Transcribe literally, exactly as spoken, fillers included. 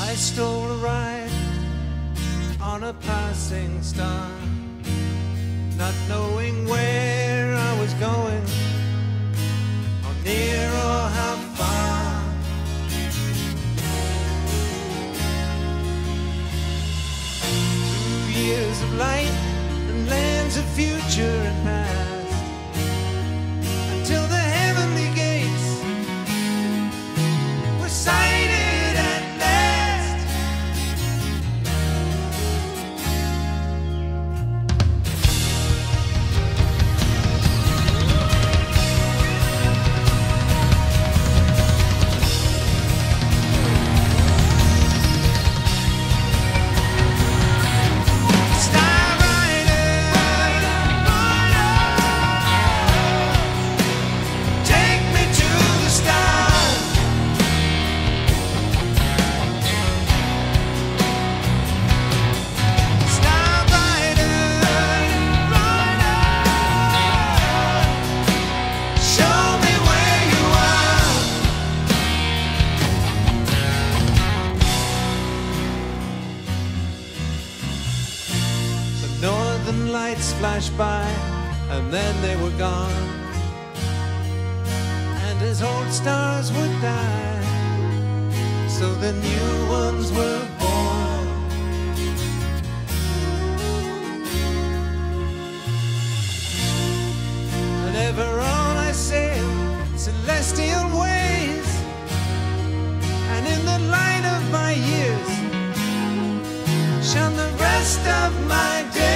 I stole a ride on a passing star, not knowing where I was going, or near or how far. Two years of light and lands of future and past, until the heavenly gates were sighted at last. Star Rider, take me to the stars. Star Rider, show me where you are. The northern lights flashed by, and then they were gone. And as old stars would die, so the new ones were born. And ever on I sail celestial ways, and in the light of my years shone the rest of my days.